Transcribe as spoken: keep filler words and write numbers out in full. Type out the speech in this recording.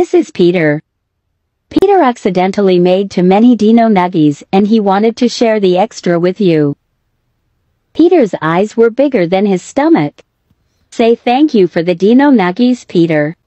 This is Peter. Peter accidentally made too many Dino Nuggies and he wanted to share the extra with you. Peter's eyes were bigger than his stomach. Say thank you for the Dino Nuggies, Peter.